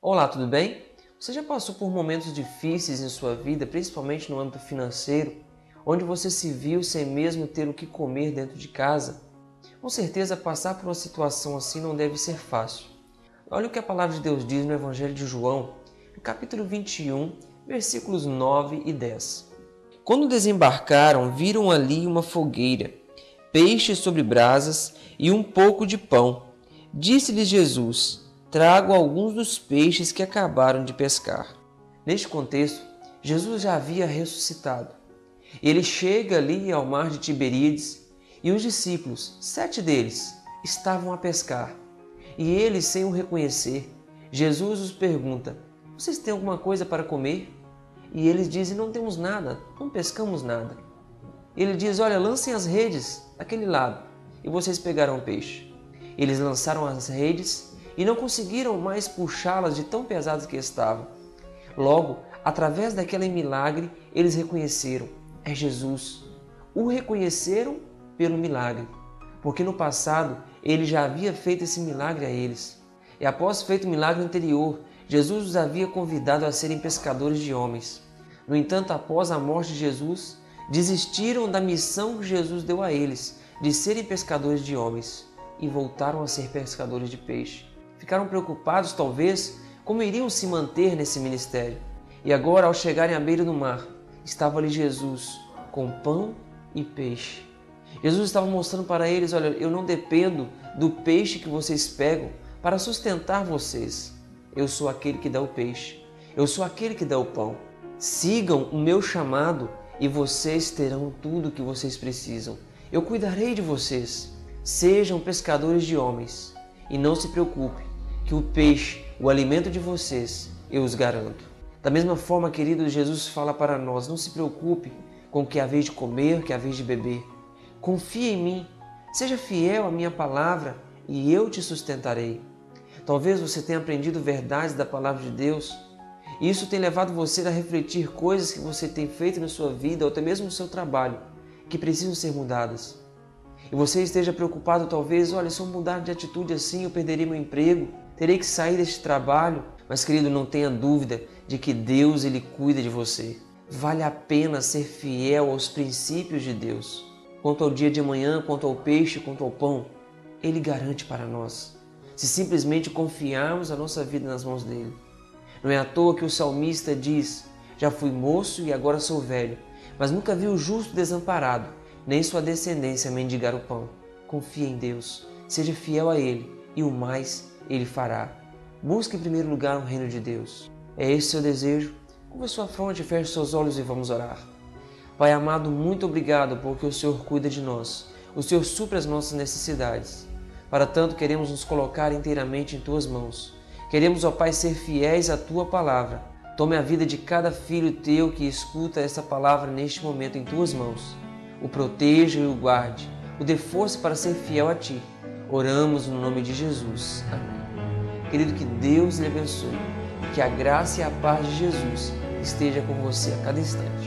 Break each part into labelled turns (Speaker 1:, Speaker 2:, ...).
Speaker 1: Olá, tudo bem? Você já passou por momentos difíceis em sua vida, principalmente no âmbito financeiro, onde você se viu sem mesmo ter o que comer dentro de casa? Com certeza, passar por uma situação assim não deve ser fácil. Olha o que a palavra de Deus diz no Evangelho de João, no capítulo 21, versículos 9 e 10. Quando desembarcaram, viram ali uma fogueira, peixes sobre brasas e um pouco de pão. Disse-lhes Jesus: trago alguns dos peixes que acabaram de pescar. Neste contexto, Jesus já havia ressuscitado. Ele chega ali ao mar de Tiberíades e os discípulos, 7 deles, estavam a pescar. E eles, sem o reconhecer, Jesus os pergunta: vocês têm alguma coisa para comer? E eles dizem: não temos nada, não pescamos nada. Ele diz: olha, lancem as redes daquele lado e vocês pegarão peixe. Eles lançaram as redes e não conseguiram mais puxá-las de tão pesadas que estavam. Logo, através daquele milagre, eles reconheceram: é Jesus. O reconheceram pelo milagre, porque no passado ele já havia feito esse milagre a eles. E após feito o milagre anterior, Jesus os havia convidado a serem pescadores de homens. No entanto, após a morte de Jesus, desistiram da missão que Jesus deu a eles, de serem pescadores de homens, e voltaram a ser pescadores de peixe. Ficaram preocupados, talvez, como iriam se manter nesse ministério. E agora, ao chegarem à beira do mar, estava ali Jesus, com pão e peixe. Jesus estava mostrando para eles: olha, eu não dependo do peixe que vocês pegam para sustentar vocês. Eu sou aquele que dá o peixe. Eu sou aquele que dá o pão. Sigam o meu chamado e vocês terão tudo o que vocês precisam. Eu cuidarei de vocês. Sejam pescadores de homens e não se preocupe que o peixe, o alimento de vocês, eu os garanto. Da mesma forma, querido, Jesus fala para nós: não se preocupe com o que é a vez de comer, o que é a vez de beber. Confie em mim, seja fiel à minha palavra e eu te sustentarei. Talvez você tenha aprendido verdades da palavra de Deus e isso tem levado você a refletir coisas que você tem feito na sua vida ou até mesmo no seu trabalho que precisam ser mudadas. E você esteja preocupado talvez: olha, se eu mudar de atitude assim eu perderei meu emprego, terei que sair deste trabalho. Mas querido, não tenha dúvida de que Deus, Ele cuida de você. Vale a pena ser fiel aos princípios de Deus. Quanto ao dia de amanhã, quanto ao peixe, quanto ao pão, Ele garante para nós, se simplesmente confiarmos a nossa vida nas mãos dEle. Não é à toa que o salmista diz: já fui moço e agora sou velho, mas nunca vi o justo desamparado, nem sua descendência mendigar o pão. Confie em Deus, seja fiel a Ele e o mais Ele fará. Busque em primeiro lugar o reino de Deus. É esse o seu desejo? Curva sua fronte, feche seus olhos e vamos orar. Pai amado, muito obrigado porque o Senhor cuida de nós. O Senhor supre as nossas necessidades. Para tanto, queremos nos colocar inteiramente em Tuas mãos. Queremos, ó Pai, ser fiéis à Tua palavra. Tome a vida de cada filho Teu que escuta essa palavra neste momento em Tuas mãos. O proteja e o guarde. O dê força para ser fiel a Ti. Oramos no nome de Jesus. Amém. Querido, que Deus lhe abençoe. Que a graça e a paz de Jesus esteja com você a cada instante.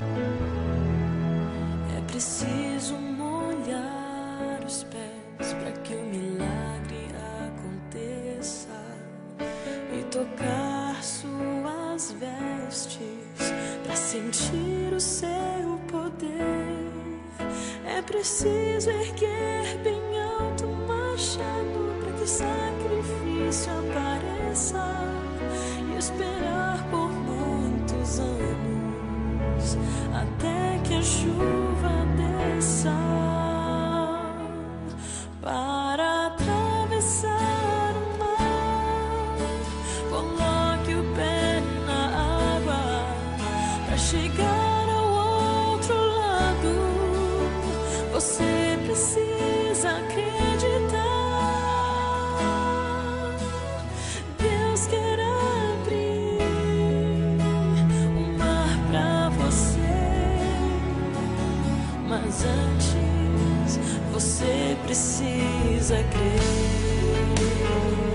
Speaker 2: É preciso molhar os pés para que o milagre aconteça e tocar suas vestes para sentir o seu poder. É preciso erguer bem alto o machado para que o sacrifício apareça e esperar por muitos anos até que a chuva desça. Para atravessar o mar, coloque o pé na água para chegar ao outro lado. Você precisa acreditar. Deus quer abrir o mar para você, mas antes você precisa crer.